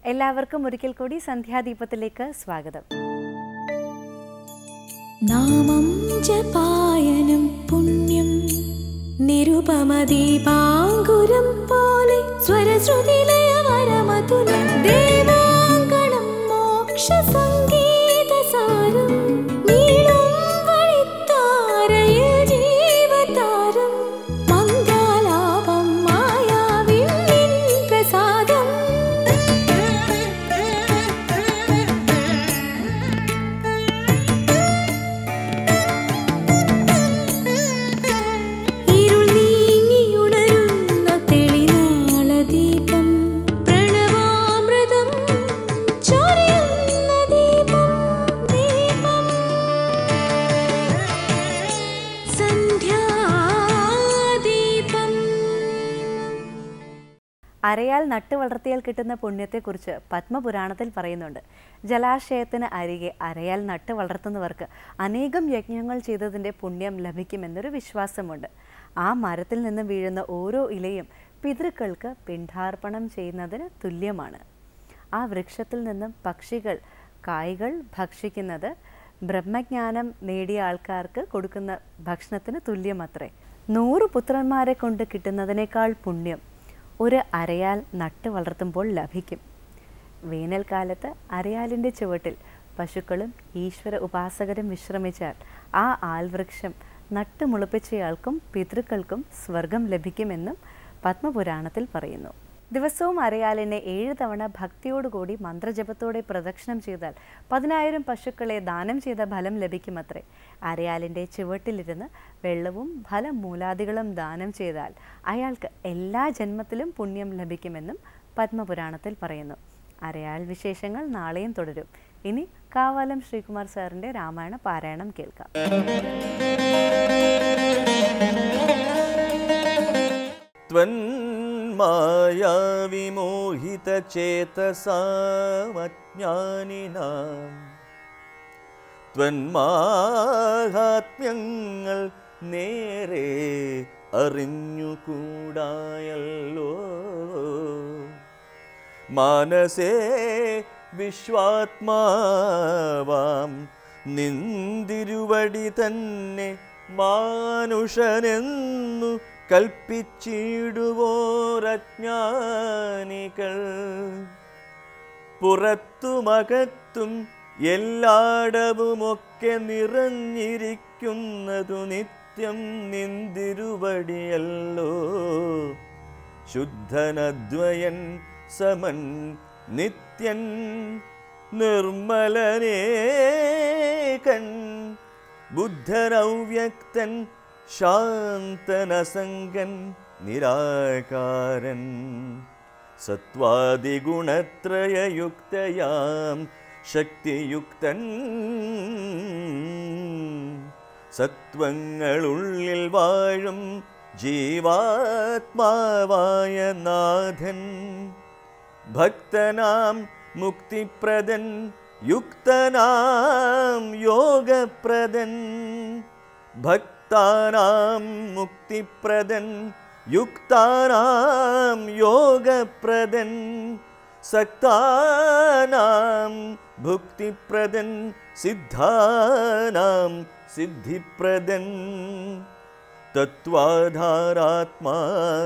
എല്ലാവർക്കും ഒരിക്കൽ കൂടി സന്ധ്യാദീപത്തിലേക്ക് സ്വാഗതം. നാമം ജപായനം പുണ്യം നിരുപമദീപാങ്കുരം പോലെ സ്വരശ്രുതിലയവരമതുലം ദേവാങ്കണം മോക്ഷസംഗീതസാരം നീളും വഴിത്താരയിൽ ജീവതാരം മന്ത്രാലാപം മായാവിൻ പ്രസാദം. അരയാൽ നട്ട് വളർത്തിയാൽ കിട്ടുന്ന പുണ്യത്തെക്കുറിച്ച് പത്മപുരാണത്തിൽ പറയുന്നുണ്ട്. ജലാശയത്തിന് അരികെ അരയാൽ നട്ട് വളർത്തുന്നവർക്ക് അനേകം യജ്ഞങ്ങൾ ചെയ്തതിൻ്റെ പുണ്യം ലഭിക്കുമെന്നൊരു വിശ്വാസമുണ്ട്. ആ മരത്തിൽ നിന്ന് വീഴുന്ന ഓരോ ഇലയും പിതൃക്കൾക്ക് പിണ്ഡാർപ്പണം ചെയ്യുന്നതിന് തുല്യമാണ്. ആ വൃക്ഷത്തിൽ നിന്നും പക്ഷികൾ കായ്കൾ ഭക്ഷിക്കുന്നത് ബ്രഹ്മജ്ഞാനം നേടിയ ആൾക്കാർക്ക് കൊടുക്കുന്ന ഭക്ഷണത്തിന് തുല്യമത്രേ. 100 പുത്രന്മാരെ കൊണ്ട് കിട്ടുന്നതിനേക്കാൾ പുണ്യം ഒരു അരയാൽ നട്ട് വളർത്തുമ്പോൾ ലഭിക്കും. വേനൽക്കാലത്ത് അരയാലിൻ്റെ ചുവട്ടിൽ പശുക്കളും ഈശ്വര ഉപാസകരും വിശ്രമിച്ചാൽ ആ ആൽവൃക്ഷം നട്ടുമുളപ്പിച്ചയാൾക്കും പിതൃക്കൾക്കും സ്വർഗം ലഭിക്കുമെന്നും പത്മപുരാണത്തിൽ പറയുന്നു. ദിവസവും അരയാലിനെ 7 തവണ ഭക്തിയോടുകൂടി മന്ത്രജപത്തോടെ പ്രദക്ഷിണം ചെയ്താൽ 10,000 പശുക്കളെ ദാനം ചെയ്ത ഫലം ലഭിക്കുമത്രേ. അരയാലിൻ്റെ ചുവട്ടിലിരുന്ന് വെള്ളവും ഫലമൂലാദികളും ദാനം ചെയ്താൽ അയാൾക്ക് എല്ലാ ജന്മത്തിലും പുണ്യം ലഭിക്കുമെന്നും പത്മപുരാണത്തിൽ പറയുന്നു. അരയാൽ വിശേഷങ്ങൾ നാളെയും തുടരും. ഇനി കാവാലം ശ്രീകുമാർ സാറിൻ്റെ രാമായണ പാരായണം കേൾക്കാം. മായാവിമോഹിതചേതസാമജ്ഞാനിനാം ത്വന്മാഹാത്മ്യങ്ങൾ നേരെ അറിഞ്ഞുകൂടായല്ലോ. മാനസേ വിശ്വാത്മാവാം നിന്തിരുവടി തന്നെ മാനുഷനെന്നു കൽപ്പിച്ചിടുവോരജ്ഞാനികൾ പുറത്തുമകത്തും എല്ലായിടവുമൊക്കെ നിറഞ്ഞിരിക്കുന്നതു നിത്യം നിന്തിരുവടിയല്ലോ. ശുദ്ധനദ്വയൻ സമൻ നിത്യൻ നിർമ്മലനേകൻ ബുദ്ധനവ്യക്തൻ ശാന്തനസംഗൻ നിരാകാരൻ സത്വാദിഗുണത്രയയുക്തയാം ശക്തിയുക്തൻ സത്വങ്ങളുള്ളിൽ വാഴും ജീവാത്മാവായ നാഥൻ ഭക്തനാം മുക്തിപ്രദൻ യുക്തനാം യോഗപ്രദൻ ഭക്താനാം മുക്തിപ്രദൻ യുക്താനാം യോഗപ്രദൻ സക്താനാം ഭുക്തിപ്രദൻ സിദ്ധാനാം സിദ്ധിപ്രദൻ തത്വാധാരാത്മാ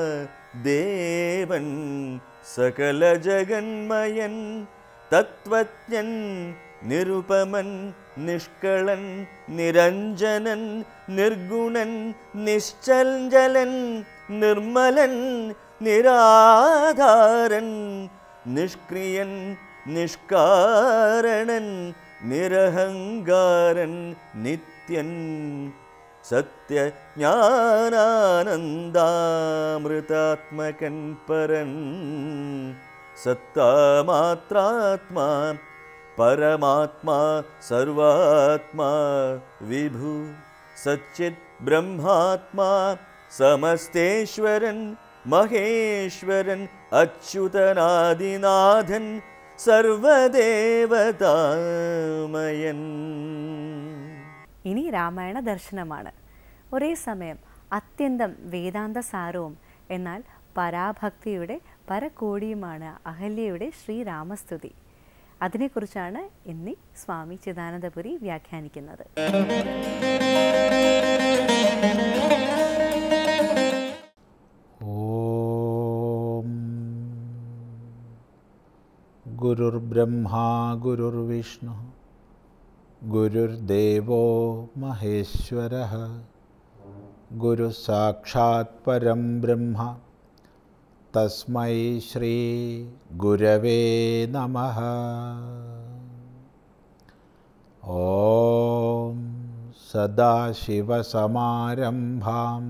ദേവൻ സകല ജഗന്മയൻ തത്വജ്ഞൻ നിരുപമൻ നിഷ്കളൻ നിരഞ്ജനൻ നിർഗുണൻ നിശ്ചഞ്ചലൻ നിർമ്മലൻ നിരാധാരൻ നിഷ്ക്രിയൻ നിഷ്കാരണൻ നിരഹങ്കാരൻ നിത്യൻ സത്യജ്ഞാനാനന്ദാമൃതാത്മകൻ പരൻ സത്താമാത്രാത്മാ പരമാത്മാ സർവാത്മാ വിഭു സച്ചിത് ബ്രഹ്മാത്മാ സമസ്തേശ്വരൻ മഹേശ്വരൻ അച്യുതനാദിനാഥൻ സർവദേവതാമയൻ. ഇനി രാമായണ ദർശനമാണ്. ഒരേ സമയം അത്യന്തം വേദാന്ത സാരവും എന്നാൽ പരാഭക്തിയുടെ പരകോടിയുമാണ് അഹല്യയുടെ ശ്രീരാമസ്തുതി. അതിനെക്കുറിച്ചാണ് ഇന്ന് സ്വാമി ചിദാനന്ദപുരി വ്യാഖ്യാനിക്കുന്നത്. ഓം ഗുരുർബ്രഹ്മാ ഗുരുർവിഷ്ണു ഗുരുർദേവോ മഹേശ്വരഃ ഗുരുസാക്ഷാത് പരം ബ്രഹ്മ തസ്മൈ ശ്രീ ഗുരവേ നമഃ. ഓം സദാശിവസമാരംഭാം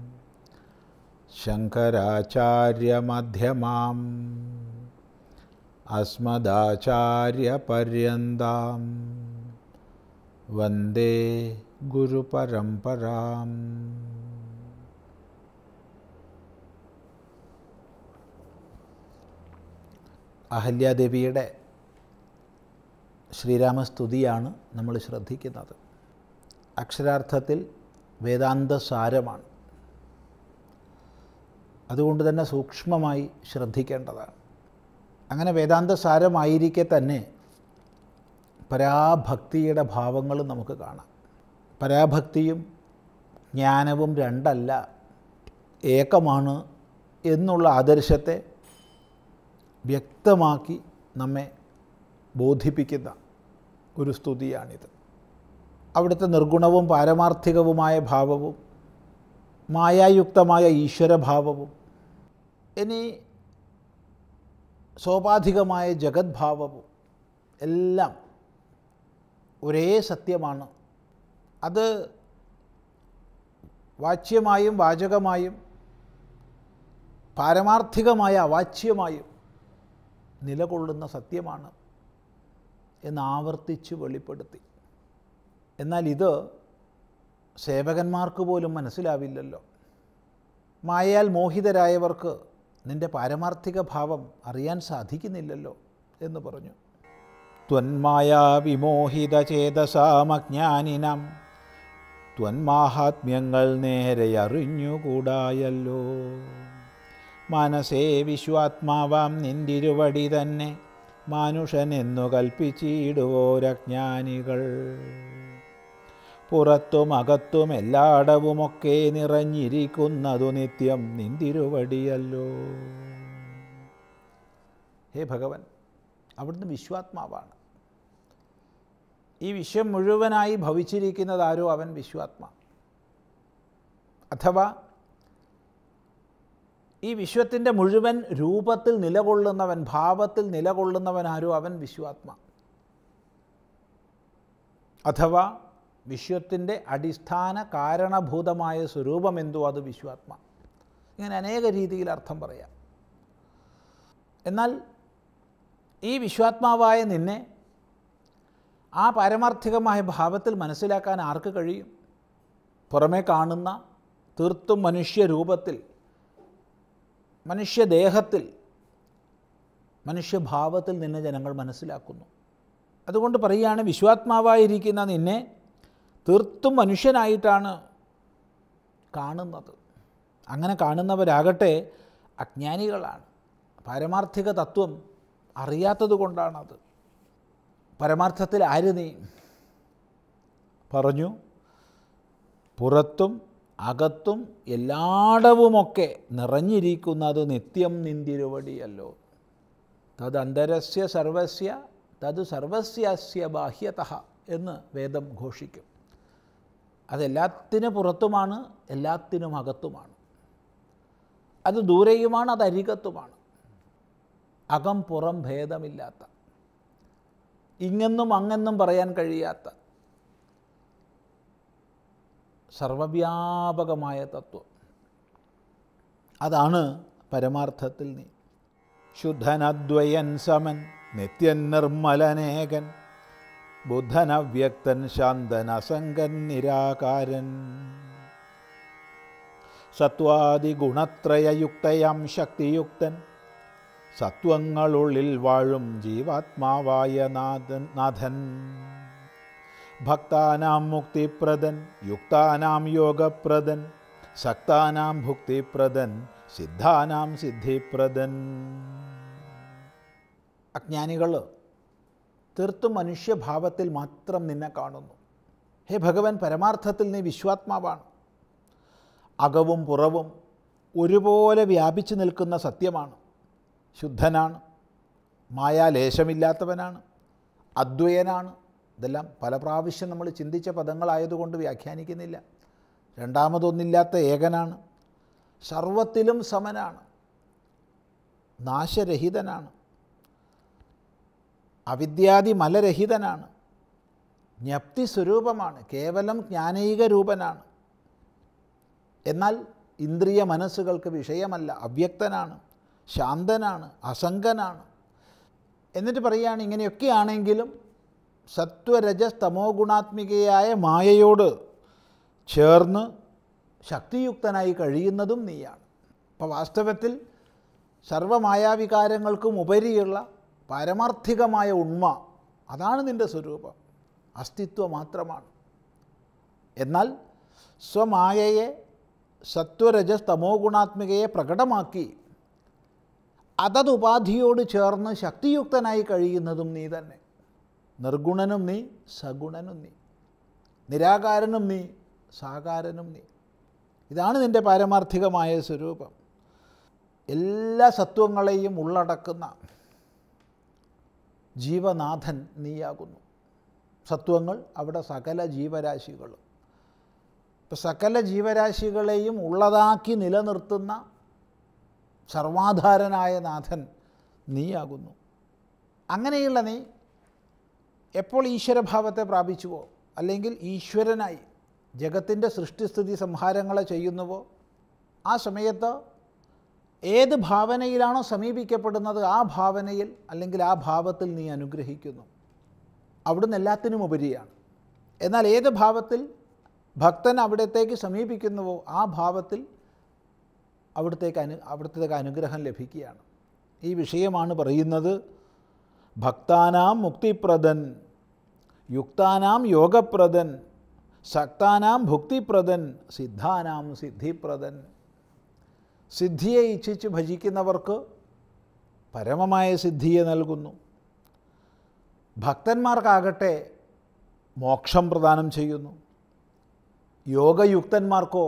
ശങ്കരാചാര്യമധ്യമാം അസ്മദാചാര്യപര്യന്താം വന്ദേ ഗുരുപരമ്പരാം. അഹല്യാദേവിയുടെ ശ്രീരാമസ്തുതിയാണ് നമ്മൾ ശ്രദ്ധിക്കുന്നത്. അക്ഷരാർത്ഥത്തിൽ വേദാന്തസാരമാണ്. അതുകൊണ്ട് തന്നെ സൂക്ഷ്മമായി ശ്രദ്ധിക്കേണ്ടതാണ്. അങ്ങനെ വേദാന്തസാരമായിരിക്കെ തന്നെ പരാഭക്തിയുടെ ഭാവങ്ങളും നമുക്ക് കാണാം. പരാഭക്തിയും ജ്ഞാനവും രണ്ടല്ല, ഏകമാണ് എന്നുള്ള ആദർശത്തെ വ്യക്തമാക്കി നമ്മെ ബോധിപ്പിക്കുന്ന ഒരു സ്തുതിയാണിത്. അവിടുത്തെ നിർഗുണവും പാരമാർത്ഥികവുമായ ഭാവവും മായായുക്തമായ ഈശ്വരഭാവവും ഇനി സോപാധികമായ ജഗദ്ഭാവവും എല്ലാം ഒരേ സത്യമാണ്. അത് വാച്യമായും വാചകമായും പാരമാർത്ഥികമായ അവാച്യമായും നിലകൊള്ളുന്ന സത്യമാണ് എന്നാവർത്തിച്ച് വെളിപ്പെടുത്തി. എന്നാൽ ഇത് സേവകന്മാർക്ക് പോലും മനസ്സിലാവില്ലല്ലോ. മായയാൽ മോഹിതരായവർക്ക് നിൻ്റെ പാരമാർത്ഥിക ഭാവം അറിയാൻ സാധിക്കുന്നില്ലല്ലോ എന്ന് പറഞ്ഞു. ത്വന്മായാ വിമോഹിത ചേതസാമജ്ഞാനിനം ത്വന്മാഹാത്മ്യങ്ങൾ നേരെ അറിഞ്ഞുകൂടായല്ലോ. മനസ്സേ വിശ്വാത്മാവാം നിന്തിരുവടി തന്നെ മാനുഷനെന്നു കൽപ്പിച്ചിടുവോരജ്ഞാനികൾ. പുറത്തും അകത്തും എല്ലായിടവുമൊക്കെ നിറഞ്ഞിരിക്കുന്നതു നിത്യം നിന്തിരുവടിയല്ലോ. ഹേ ഭഗവൻ, അവിടുന്ന് വിശ്വാത്മാവാണ്. ഈ വിശ്വം മുഴുവനായി ഭവിച്ചിരിക്കുന്നതാരോ അവൻ വിശ്വാത്മാ. അഥവാ ഈ വിശ്വത്തിൻ്റെ മുഴുവൻ രൂപത്തിൽ നിലകൊള്ളുന്നവൻ, ഭാവത്തിൽ നിലകൊള്ളുന്നവൻ ആരോ അവൻ വിശ്വാത്മാ. അഥവാ വിശ്വത്തിൻ്റെ അടിസ്ഥാന കാരണഭൂതമായ സ്വരൂപം എന്തോ അത് വിശ്വാത്മാ. ഇങ്ങനെ അനേക രീതിയിൽ അർത്ഥം പറയാം. എന്നാൽ ഈ വിശ്വാത്മാവായ നിന്നെ ആ പാരമാർത്ഥികമായ ഭാവത്തിൽ മനസ്സിലാക്കാൻ ആർക്ക് കഴിയും? പുറമേ കാണുന്ന തീർത്തും മനുഷ്യരൂപത്തിൽ, മനുഷ്യദേഹത്തിൽ, മനുഷ്യഭാവത്തിൽ നിന്നെ ജനങ്ങൾ മനസ്സിലാക്കുന്നു. അതുകൊണ്ട് പറയുകയാണ്, വിശ്വാത്മാവായിരിക്കുന്ന നിന്നെ തീർത്തും മനുഷ്യനായിട്ടാണ് കാണുന്നത്. അങ്ങനെ കാണുന്നവരാകട്ടെ അജ്ഞാനികളാണ്. പാരമാർത്ഥിക തത്വം അറിയാത്തത് കൊണ്ടാണത്. പരമാർത്ഥത്തിൽ ആര് നീ? പറഞ്ഞു, പുറത്തും അകത്തും എല്ലായിടവുമൊക്കെ നിറഞ്ഞിരിക്കുന്നത് നിത്യം നിന്തിരുവടിയല്ലോ. തദന്തരസ്യ സർവസ്യ തത് സർവസ്യസ്യ ബാഹ്യതഃ എന്ന് വേദം ഘോഷിക്കും. അതെല്ലാത്തിനും പുറത്തുമാണ്, എല്ലാത്തിനും അകത്തുമാണ്. അത് ദൂരെയുമാണ്, അത് അരികത്തുമാണ്. അകം പുറം ഭേദമില്ലാത്ത, ഇങ്ങെന്നും അങ്ങെന്നും പറയാൻ കഴിയാത്ത സർവവ്യാപകമായ തത്വം. അതാണ് പരമാർത്ഥത്തിൽ നീ. ശുദ്ധനദ്വയൻ സമൻ നിത്യൻ നിർമ്മലനേകൻ ബുദ്ധനവ്യക്തൻ ശാന്തൻ അസംഗൻ നിരാകാരൻ സത്വാദിഗുണത്രയയുക്തയാം ശക്തിയുക്തൻ സത്വങ്ങളുള്ളിൽ വാഴും ജീവാത്മാവായ നാഥൻ ഭക്താനാം മുക്തിപ്രദൻ യുക്താനാം യോഗപ്രദൻ സക്താനാം ഭുക്തിപ്രദൻ സിദ്ധാനാം സിദ്ധിപ്രദൻ. അജ്ഞാനികൾ തീർത്തും മനുഷ്യഭാവത്തിൽ മാത്രം നിന്നെ കാണുന്നു. ഹേ ഭഗവൻ, പരമാർത്ഥത്തിൽ നീ വിശ്വാത്മാവാണ്. അകവും പുറവും ഒരുപോലെ വ്യാപിച്ചു നിൽക്കുന്ന സത്യമാണ്. ശുദ്ധനാണ്, മായാലേശമില്ലാത്തവനാണ്, അദ്വയനാണ്. ഇതെല്ലാം പല പ്രാവശ്യം നമ്മൾ ചിന്തിച്ച പദങ്ങളായതുകൊണ്ട് വ്യാഖ്യാനിക്കുന്നില്ല. രണ്ടാമതൊന്നില്ലാത്ത ഏകനാണ്, സർവത്തിലും സമനാണ്, നാശരഹിതനാണ്, അവിദ്യാദി മലരഹിതനാണ്, ജ്ഞപ്തി സ്വരൂപമാണ്, കേവലം ജ്ഞാനൈക രൂപനാണ്. എന്നാൽ ഇന്ദ്രിയ മനസ്സുകൾക്ക് വിഷയമല്ല, അവ്യക്തനാണ്, ശാന്തനാണ്, അസംഗനാണ്. എന്നിട്ട് പറയുകയാണ്, ഇങ്ങനെയൊക്കെയാണെങ്കിലും സത്വരജസ് തമോ ഗുണാത്മികയായ മായയോട് ചേർന്ന് ശക്തിയുക്തനായി കഴിയുന്നതും നീയാണ്. അപ്പോൾ വാസ്തവത്തിൽ സർവമായാവികാരങ്ങൾക്കും ഉപരിയുള്ള പാരമാർത്ഥികമായ ഉണ്മ, അതാണ് നിൻ്റെ സ്വരൂപം, അസ്തിത്വം മാത്രമാണ്. എന്നാൽ സ്വമായയെ, സത്വരജസ് തമോ ഗുണാത്മികയെ പ്രകടമാക്കി അതതുപാധിയോട് ചേർന്ന് ശക്തിയുക്തനായി കഴിയുന്നതും നീ തന്നെ. നിർഗുണനും നീ, സഗുണനും നീ, നിരാകാരനും നീ, സാകാരനും നീ. ഇതാണ് നിൻ്റെ പാരമാർത്ഥികമായ സ്വരൂപം. എല്ലാ സത്വങ്ങളെയും ഉള്ളടക്കുന്ന ജീവനാഥൻ നീയാകുന്നു. സത്വങ്ങൾ അവിടെ സകല ജീവരാശികളും. ഇപ്പം സകല ജീവരാശികളെയും ഉള്ളതാക്കി നിലനിർത്തുന്ന സർവാധാരനായ നാഥൻ നീയാകുന്നു. അങ്ങനെയുള്ള നീ എപ്പോൾ ഈശ്വരഭാവത്തെ പ്രാപിച്ചുവോ, അല്ലെങ്കിൽ ഈശ്വരനായി ജഗത്തിൻ്റെ സൃഷ്ടിസ്ഥിതി സംഹാരങ്ങളെ ചെയ്യുന്നുവോ, ആ സമയത്ത് ഏത് ഭാവനയിലാണോ സമീപിക്കപ്പെടുന്നത് ആ ഭാവനയിൽ അല്ലെങ്കിൽ ആ ഭാവത്തിൽ നീ അനുഗ്രഹിക്കുന്നു. അവിടുന്ന് എല്ലാത്തിനും ഉപരിയാണ്. എന്നാൽ ഏത് ഭാവത്തിൽ ഭക്തൻ അവിടത്തേക്ക് സമീപിക്കുന്നുവോ ആ ഭാവത്തിൽ അവിടത്തേക്ക് അനുഗ്രഹം ലഭിക്കുകയാണ്. ഈ വിഷയമാണ് പറയുന്നത്. ഭക്താനാം മുക്തിപ്രദൻ, യുക്താനാം യോഗപ്രദൻ, സക്താനാം ഭുക്തിപ്രദൻ, സിദ്ധാനാം സിദ്ധിപ്രദൻ. സിദ്ധിയെ ഇച്ഛിച്ച് ഭജിക്കുന്നവർക്ക് പരമമായ സിദ്ധിയെ നൽകുന്നു. ഭക്തന്മാർക്കാകട്ടെ മോക്ഷം പ്രദാനം ചെയ്യുന്നു. യോഗയുക്തന്മാർക്കോ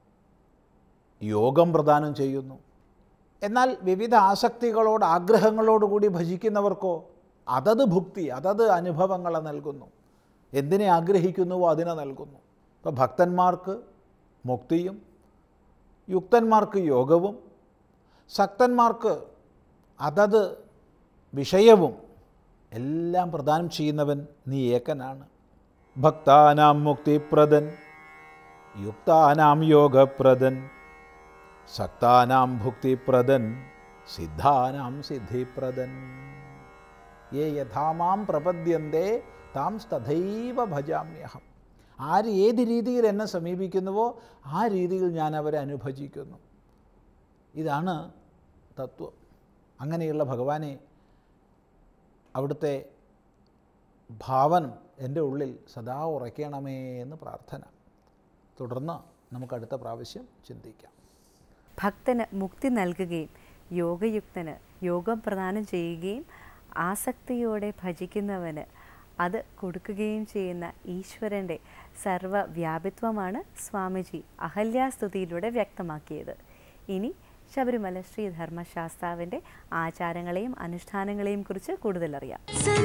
യോഗം പ്രദാനം ചെയ്യുന്നു. എന്നാൽ വിവിധ ആസക്തികളോട്, ആഗ്രഹങ്ങളോടുകൂടി ഭജിക്കുന്നവർക്കോ അതത് ഭുക്തി, അതത് അനുഭവങ്ങളെ നൽകുന്നു. എന്തിനെ ആഗ്രഹിക്കുന്നുവോ അതിനെ നൽകുന്നു. അപ്പോൾ ഭക്തന്മാർക്ക് മുക്തിയും, യുക്തന്മാർക്ക് യോഗവും, സക്തന്മാർക്ക് അതത് വിഷയവും എല്ലാം പ്രദാനം ചെയ്യുന്നവൻ നീ ഏകനാണ്. ഭക്താനാം മുക്തിപ്രദൻ, യുക്താനാം യോഗപ്രദൻ, സക്താനാം ഭുക്തിപ്രദൻ, സിദ്ധാനാം സിദ്ധിപ്രദൻ. യേ യഥാമാം പ്രപദ്യന്തേ താം തഥൈവ ഭജാമ്യഹം. ആര് ഏത് രീതിയിൽ എന്നെ സമീപിക്കുന്നുവോ ആ രീതിയിൽ ഞാൻ അവരെ അനുഭജിക്കുന്നു. ഇതാണ് തത്വം. അങ്ങനെയുള്ള ഭഗവാനെ, അവിടുത്തെ ഭാവനം എൻ്റെ ഉള്ളിൽ സദാ ഉറയ്ക്കണമേ എന്ന് പ്രാർത്ഥന. തുടർന്ന് നമുക്ക് അടുത്ത പ്രാവശ്യം ചിന്തിക്കാം. ഭക്തന് മുക്തി നൽകുകയും യോഗയുക്തന് യോഗം പ്രദാനം ചെയ്യുകയും ആസക്തിയോടെ ഭജിക്കുന്നവന് അത് കൊടുക്കുകയും ചെയ്യുന്ന ഈശ്വരൻ്റെ സർവ്വവ്യാപിത്വമാണ് സ്വാമിജി അഹല്യാസ്തുതിയിലൂടെ വ്യക്തമാക്കിയത്. ഇനി ശബരിമല ശ്രീധർമ്മശാസ്താവിൻ്റെ ആചാരങ്ങളെയും അനുഷ്ഠാനങ്ങളെയും കുറിച്ച് കൂടുതലറിയാം.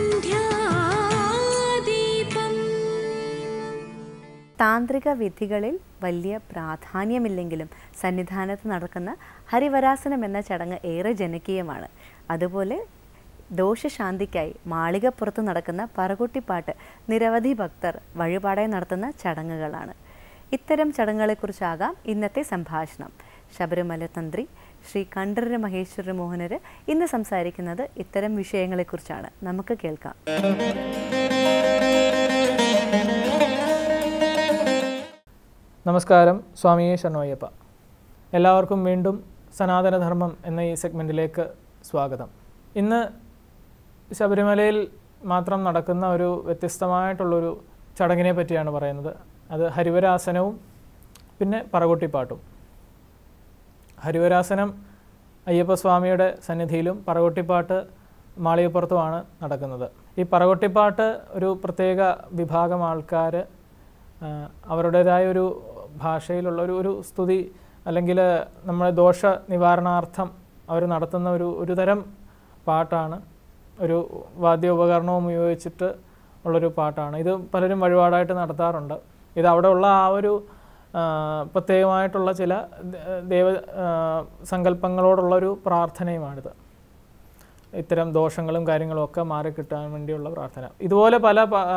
താന്ത്രിക വിധികളിൽ വലിയ പ്രാധാന്യമില്ലെങ്കിലും സന്നിധാനത്ത് നടക്കുന്ന ഹരിവരാസനം എന്ന ചടങ്ങ് ഏറെ ജനകീയമാണ്. അതുപോലെ ദോഷശാന്തിക്കായി മാളികപ്പുറത്ത് നടക്കുന്ന പറകുട്ടിപ്പാട്ട് നിരവധി ഭക്തർ വഴിപാടായി നടത്തുന്ന ചടങ്ങുകളാണ്. ഇത്തരം ചടങ്ങുകളെക്കുറിച്ചാകാം ഇന്നത്തെ സംഭാഷണം. ശബരിമല തന്ത്രി ശ്രീ കണ്ഠരര് മഹേശ്വര മോഹനര് ഇന്ന് സംസാരിക്കുന്നത് ഇത്തരം വിഷയങ്ങളെക്കുറിച്ചാണ്. നമുക്ക് കേൾക്കാം. നമസ്കാരം. സ്വാമിയെ ശരണയ്യപ്പ. എല്ലാവർക്കും വീണ്ടും സനാതനധർമ്മം എന്ന ഈ സെഗ്മെൻറ്റിലേക്ക് സ്വാഗതം. ഇന്ന് ശബരിമലയിൽ മാത്രം നടക്കുന്ന ഒരു വ്യത്യസ്തമായിട്ടുള്ളൊരു ചടങ്ങിനെ പറ്റിയാണ് പറയുന്നത്. അത് ഹരിവരാസനവും പിന്നെ പറകുട്ടിപ്പാട്ടും. ഹരിവരാസനം അയ്യപ്പസ്വാമിയുടെ സന്നിധിയിലും പറകൊട്ടിപ്പാട്ട് മാളികപ്പുറത്തുമാണ് നടക്കുന്നത്. ഈ പറകൊട്ടിപ്പാട്ട് ഒരു പ്രത്യേക വിഭാഗം ആൾക്കാർ അവരുടേതായ ഒരു ഭാഷയിലുള്ള ഒരു സ്തുതി അല്ലെങ്കിൽ നമ്മുടെ ദോഷ നിവാരണാർത്ഥം അവർ നടത്തുന്ന ഒരു തരം പാട്ടാണ്. ഒരു വാദ്യോപകരണവും ഉപയോഗിച്ചിട്ട് ഉള്ളൊരു പാട്ടാണ്. ഇത് പലരും വഴിപാടായിട്ട് നടത്താറുണ്ട്. ഇത് അവിടെ ഉള്ള ആ ഒരു പ്രത്യേകമായിട്ടുള്ള ചില ദേവ സങ്കല്പങ്ങളോടുള്ളൊരു പ്രാർത്ഥനയുമാണിത്. ഇത്തരം ദോഷങ്ങളും കാര്യങ്ങളും ഒക്കെ മാറിക്കിട്ടാൻ വേണ്ടിയുള്ള പ്രാർത്ഥന. ഇതുപോലെ പല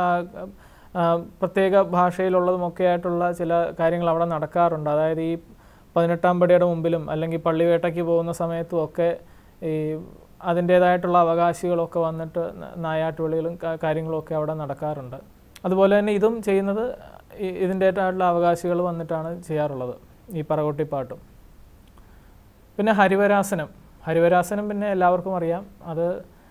പ്രത്യേക ഭാഷയിലുള്ളതുമൊക്കെ ആയിട്ടുള്ള ചില കാര്യങ്ങൾ അവിടെ നടക്കാറുണ്ട്. അതായത് ഈ 18-ാം പടിയുടെ മുമ്പിലും അല്ലെങ്കിൽ പള്ളിവേട്ടയ്ക്ക് പോകുന്ന സമയത്തും ഒക്കെ ഈ അതിൻ്റേതായിട്ടുള്ള അവകാശികളൊക്കെ വന്നിട്ട് നായാട്ടുവിളികളും കാര്യങ്ങളൊക്കെ അവിടെ നടക്കാറുണ്ട്. അതുപോലെ തന്നെ ഇതും ചെയ്യുന്നത് ഇതിൻ്റേതായിട്ടുള്ള അവകാശികൾ വന്നിട്ടാണ് ചെയ്യാറുള്ളത്, ഈ പറകൊട്ടിപ്പാട്ടും. പിന്നെ ഹരിവരാസനം പിന്നെ എല്ലാവർക്കും അറിയാം. അത്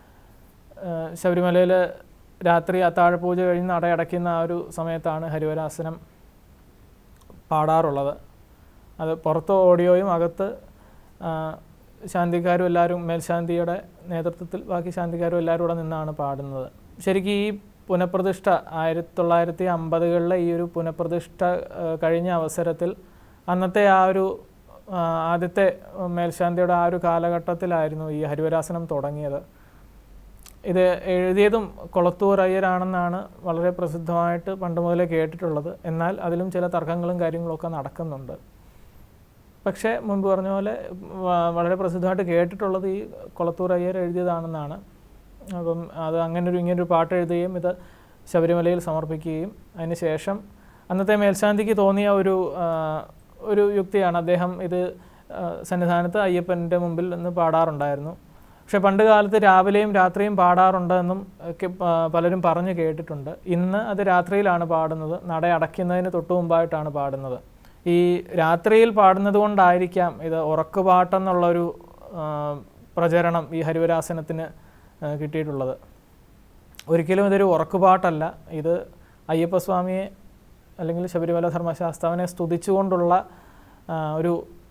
ശബരിമലയിൽ രാത്രി അത്താഴപൂജ കഴിഞ്ഞ് നട അടയ്ക്കുന്ന ആ ഒരു സമയത്താണ് ഹരിവരാസനം പാടാറുള്ളത്. അത് പുറത്ത് ഓഡിയോയും അകത്ത് ശാന്തിക്കാരും എല്ലാവരും, മേൽശാന്തിയുടെ നേതൃത്വത്തിൽ ബാക്കി ശാന്തിക്കാരും എല്ലാവരും കൂടെ നിന്നാണ് പാടുന്നത്. ശരിക്കും ഈ പുനഃപ്രതിഷ്ഠ 1950കളിലെ ഈ ഒരു പുനഃപ്രതിഷ്ഠ കഴിഞ്ഞ അവസരത്തിൽ അന്നത്തെ ആ ഒരു ആദ്യത്തെ മേൽശാന്തിയുടെ ആ ഒരു കാലഘട്ടത്തിലായിരുന്നു ഈ ഹരിവരാസനം തുടങ്ങിയത്. ഇത് എഴുതിയതും കൊളത്തൂർ അയ്യരാണെന്നാണ് വളരെ പ്രസിദ്ധമായിട്ട് പണ്ട് മുതലേ കേട്ടിട്ടുള്ളത്. എന്നാൽ അതിലും ചില തർക്കങ്ങളും കാര്യങ്ങളൊക്കെ നടക്കുന്നുണ്ട്. പക്ഷേ മുൻപ് പറഞ്ഞ പോലെ വളരെ പ്രസിദ്ധമായിട്ട് കേട്ടിട്ടുള്ളത് ഈ കൊളത്തൂർ അയ്യർ എഴുതിയതാണെന്നാണ്. അപ്പം അത് ഇങ്ങനൊരു പാട്ട് എഴുതുകയും ഇത് ശബരിമലയിൽ സമർപ്പിക്കുകയും അതിന് ശേഷം അന്നത്തെ മേൽശാന്തിക്ക് തോന്നിയ ഒരു യുക്തിയാണ്. അദ്ദേഹം ഇത് സന്നിധാനത്ത് അയ്യപ്പൻ്റെ മുമ്പിൽ നിന്ന് പാടാറുണ്ടായിരുന്നു. പക്ഷെ പണ്ട് കാലത്ത് രാവിലെയും രാത്രിയും പാടാറുണ്ടെന്നും ഒക്കെ പലരും പറഞ്ഞു കേട്ടിട്ടുണ്ട്. ഇന്ന് അത് രാത്രിയിലാണ് പാടുന്നത്, നട അടയ്ക്കുന്നതിന് തൊട്ടു മുമ്പായിട്ടാണ് പാടുന്നത്. ഈ രാത്രിയിൽ പാടുന്നത് കൊണ്ടായിരിക്കാം ഇത് ഉറക്കുപാട്ടെന്നുള്ളൊരു പ്രചരണം ഈ ഹരിവരാസനത്തിന് കിട്ടിയിട്ടുള്ളത്. ഒരിക്കലും ഇതൊരു ഉറക്കുപാട്ടല്ല. ഇത് അയ്യപ്പസ്വാമിയെ അല്ലെങ്കിൽ ശബരിമല ധർമ്മശാസ്താവിനെ സ്തുതിച്ചുകൊണ്ടുള്ള ഒരു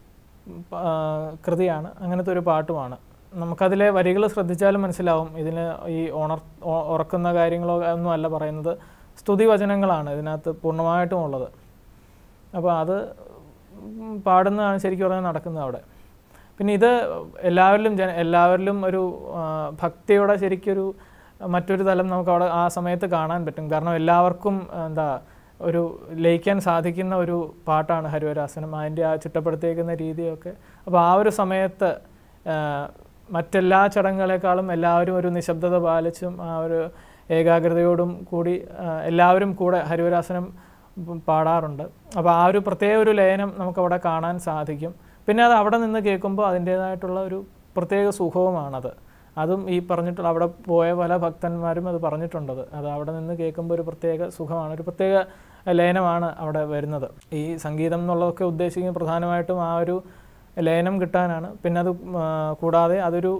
കൃതിയാണ്. അങ്ങനത്തെ ഒരു പാട്ടുമാണ്. നമുക്കതിലെ വരികൾ ശ്രദ്ധിച്ചാലും മനസ്സിലാവും ഇതിന് ഈ ഉറക്കുന്ന കാര്യങ്ങളോ ഒന്നും അല്ല പറയുന്നത്, സ്തുതി വചനങ്ങളാണ് ഇതിനകത്ത് പൂർണ്ണമായിട്ടും ഉള്ളത്. അപ്പോൾ അത് പാടുന്നതാണ് ശരിക്കും പറഞ്ഞാൽ നടക്കുന്നത് അവിടെ. പിന്നെ ഇത് എല്ലാവരിലും ഒരു ഭക്തിയുടെ ശരിക്കൊരു മറ്റൊരു തലം നമുക്ക് അവിടെ ആ സമയത്ത് കാണാൻ പറ്റും. കാരണം എല്ലാവർക്കും ഒരു ലയിക്കാൻ സാധിക്കുന്ന ഒരു പാട്ടാണ് ഹരിവരാസനം, അതിൻ്റെ ആ ചിട്ടപ്പെടുത്തിയേക്കുന്ന രീതിയൊക്കെ. അപ്പോൾ ആ ഒരു സമയത്ത് മറ്റെല്ലാ ചടങ്ങുകളെക്കാളും എല്ലാവരും ഒരു നിശബ്ദത പാലിച്ചും ആ ഒരു ഏകാഗ്രതയോടും കൂടി എല്ലാവരും കൂടെ ഹരിവരാസനം പാടാറുണ്ട്. അപ്പോൾ ആ ഒരു പ്രത്യേക ഒരു ലയനം നമുക്കവിടെ കാണാൻ സാധിക്കും. പിന്നെ അത് അവിടെ നിന്ന് കേൾക്കുമ്പോൾ അതിൻ്റേതായിട്ടുള്ള ഒരു പ്രത്യേക സുഖവുമാണത്. അതും ഈ പറഞ്ഞിട്ടുള്ള അവിടെ പോയ പല ഭക്തന്മാരും അത് പറഞ്ഞിട്ടുണ്ടത്. അത് അവിടെ നിന്ന് കേൾക്കുമ്പോൾ ഒരു പ്രത്യേക സുഖമാണ്, ഒരു പ്രത്യേക ലയനമാണ് അവിടെ വരുന്നത്. ഈ സംഗീതം എന്നുള്ളതൊക്കെ ഉദ്ദേശിക്കുന്നത് പ്രധാനമായിട്ടും ആ ഒരു ലയനം കിട്ടാനാണ്. പിന്നെ അത് കൂടാതെ അതൊരു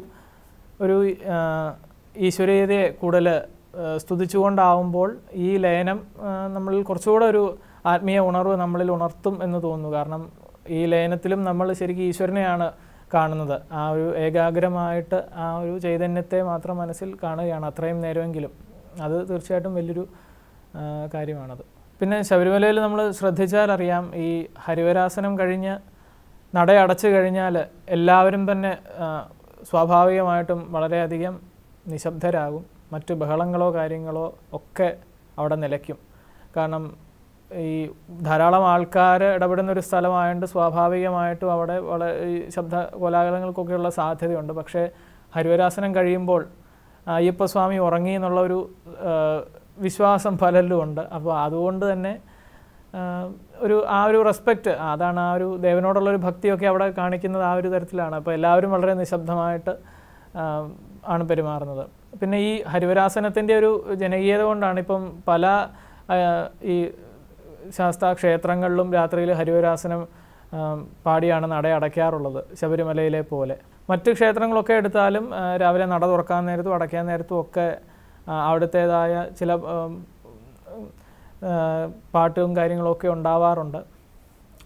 ഈശ്വരീയതയെ കൂടുതൽ സ്തുതിച്ചുകൊണ്ടാവുമ്പോൾ ഈ ലയനം നമ്മളിൽ കുറച്ചുകൂടെ ഒരു ആത്മീയ ഉണർവ് നമ്മളിൽ ഉണർത്തും എന്ന് തോന്നുന്നു. കാരണം ഈ ലയനത്തിലും നമ്മൾ ശരിക്കും ഈശ്വരനെയാണ് കാണുന്നത്. ആ ഒരു ഏകാഗ്രമായിട്ട് ആ ഒരു ചൈതന്യത്തെ മാത്രം മനസ്സിൽ കാണുകയാണ് അത്രയും നേരമെങ്കിലും. അത് തീർച്ചയായിട്ടും വലിയൊരു കാര്യമാണത്. പിന്നെ ശബരിമലയിൽ നമ്മൾ ശ്രദ്ധിച്ചാൽ അറിയാം, ഈ ഹരിവരാസനം കഴിഞ്ഞ് നടയടച്ചു കഴിഞ്ഞാൽ എല്ലാവരും തന്നെ സ്വാഭാവികമായിട്ടും വളരെയധികം നിശബ്ദരാകും. മറ്റ് ബഹളങ്ങളോ കാര്യങ്ങളോ ഒക്കെ അവിടെ നിലയ്ക്കും. കാരണം ഈ ധാരാളം ആൾക്കാർ ഇടപെടുന്ന ഒരു സ്ഥലമായതുകൊണ്ട് സ്വാഭാവികമായിട്ടും അവിടെ ഈ ശബ്ദ കോലാഹലങ്ങൾക്കൊക്കെയുള്ള സാധ്യതയുണ്ട്. പക്ഷേ ഹരിവരാസനം കഴിയുമ്പോൾ അയ്യപ്പസ്വാമി ഉറങ്ങി എന്നുള്ളൊരു വിശ്വാസം പലരിലും ഉണ്ട്. അപ്പോൾ അതുകൊണ്ട് തന്നെ ആ ഒരു റെസ്പെക്റ്റ്, അതാണ് ആ ഒരു ദേവനോടുള്ളൊരു ഭക്തിയൊക്കെ അവിടെ കാണിക്കുന്നത് ആ ഒരു തരത്തിലാണ്. അപ്പോൾ എല്ലാവരും വളരെ നിശബ്ദമായിട്ട് ആണ് പെരുമാറുന്നത്. പിന്നെ ഈ ഹരിവരാസനത്തിൻ്റെ ഒരു ജനകീയത കൊണ്ടാണ് ഇപ്പം പല ഈ ശാസ്താക്ഷേത്രങ്ങളിലും രാത്രിയിൽ ഹരിവരാസനം പാടിയാണ് നട അടയ്ക്കാറുള്ളത്, ശബരിമലയിലെ പോലെ. മറ്റ് ക്ഷേത്രങ്ങളൊക്കെ എടുത്താലും രാവിലെ നട തുറക്കാൻ നേരത്തും അടയ്ക്കാൻ നേരത്തും ഒക്കെ അവിടുത്തേതായ ചില പാട്ടും കാര്യങ്ങളൊക്കെ ഉണ്ടാവാറുണ്ട്.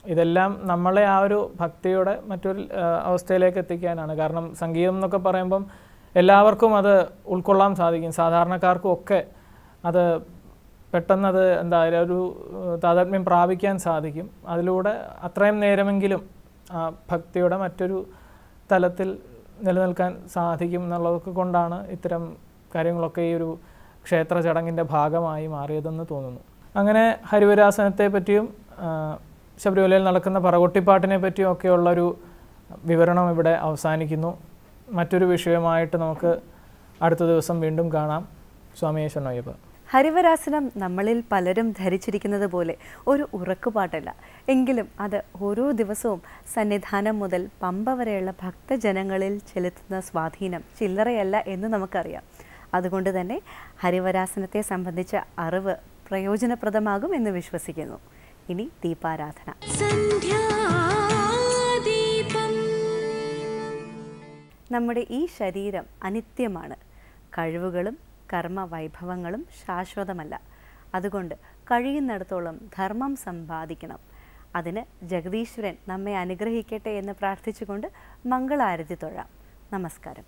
ഇതെല്ലാം നമ്മളെ ആ ഒരു ഭക്തിയുടെ മറ്റൊരു അവസ്ഥയിലേക്ക് എത്തിക്കാനാണ്. കാരണം സംഗീതം എന്നൊക്കെ പറയുമ്പം എല്ലാവർക്കും അത് ഉൾക്കൊള്ളാൻ സാധിക്കും, സാധാരണക്കാർക്കും ഒക്കെ അത് പെട്ടെന്നത് ഒരു താതാത്മ്യം പ്രാപിക്കാൻ സാധിക്കും. അതിലൂടെ അത്രയും നേരമെങ്കിലും ആ ഭക്തിയുടെ മറ്റൊരു തലത്തിൽ നിലനിൽക്കാൻ സാധിക്കും എന്നുള്ളതൊക്കെ കൊണ്ടാണ് ഇത്തരം കാര്യങ്ങളൊക്കെ ഈ ഒരു ക്ഷേത്ര ചടങ്ങിൻ്റെ ഭാഗമായി മാറിയതെന്ന് തോന്നുന്നു. അങ്ങനെ ഹരിവരാസനത്തെ പറ്റിയും ശബരിമലയിൽ നടക്കുന്ന പറകൊട്ടിപ്പാട്ടിനെ പറ്റിയും ഒക്കെയുള്ളൊരു വിവരണം ഇവിടെ അവസാനിക്കുന്നു. മറ്റൊരു വിഷയമായിട്ട് നമുക്ക് അടുത്ത ദിവസം വീണ്ടും കാണാം. സ്വാമിയേ ശരണയ്യപ്പ. ഹരിവരാസനം നമ്മളിൽ പലരും ധരിച്ചിരിക്കുന്നത് പോലെ ഒരു ഉറക്കുപാട്ടല്ല, എങ്കിലും അത് ഓരോ ദിവസവും സന്നിധാനം മുതൽ പമ്പ വരെയുള്ള ഭക്തജനങ്ങളിൽ ചെലുത്തുന്ന സ്വാധീനം ചില്ലറയല്ല എന്ന് നമുക്കറിയാം. അതുകൊണ്ട് തന്നെ ഹരിവരാസനത്തെ സംബന്ധിച്ച അറിവ് പ്രയോജനപ്രദമാകും എന്ന് വിശ്വസിക്കുന്നു. ഇനി ദീപാരാധന. നമ്മുടെ ഈ ശരീരം അനിത്യമാണ്. കഴിവുകളും കർമ്മവൈഭവങ്ങളും ശാശ്വതമല്ല. അതുകൊണ്ട് കഴിയുന്നിടത്തോളം ധർമ്മം സമ്പാദിക്കണം. അതിന് ജഗദീശ്വരൻ നമ്മെ അനുഗ്രഹിക്കട്ടെ എന്ന് പ്രാർത്ഥിച്ചുകൊണ്ട് മംഗളാരതി തൊഴാം. നമസ്കാരം.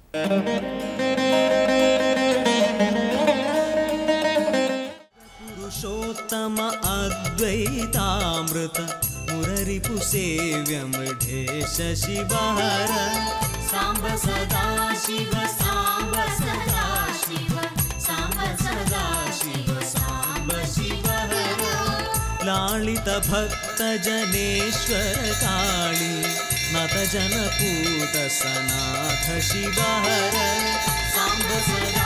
पुरुषोत्तम अद्वैतामृत मुररिपु सेव्य मृढेश शिवहर सांब सदा शिव सांब सदा शिव सांब सदा शिव सांब शिवहर लालित भक्त जनेश्वर काली नत जनपूत सनाथ शिवहर सांब सदा